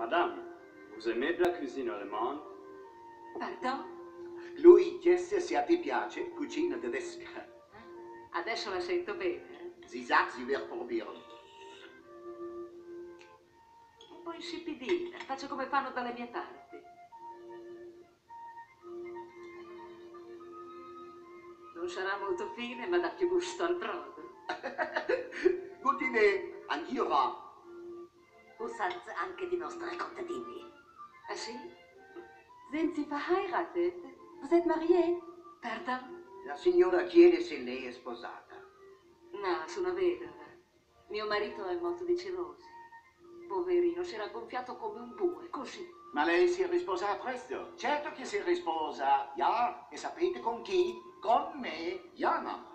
Madame, vous aimez la cuisine allemande? Pardon? Lui, Jesse, se a te piace, cucina tedesca. Adesso la sento bene. Sie sagt, sie wird probieren. Un po' insipidina, faccio come fanno dalle mie parti. Non sarà molto fine, ma dà più gusto al brodo. Gute Idee, anch'io va. Usanza anche di nostri contadini. Ah sì? Sind Sie verheiratet? Vous êtes marié? Pardon? La signora chiede se lei è sposata. No, sono vedova. Mio marito è morto di cirrosi. Poverino, si era gonfiato come un bue, così. Ma lei si risposa presto. Certo che si risposa. Ja, e sapete con chi? Con me, Jana.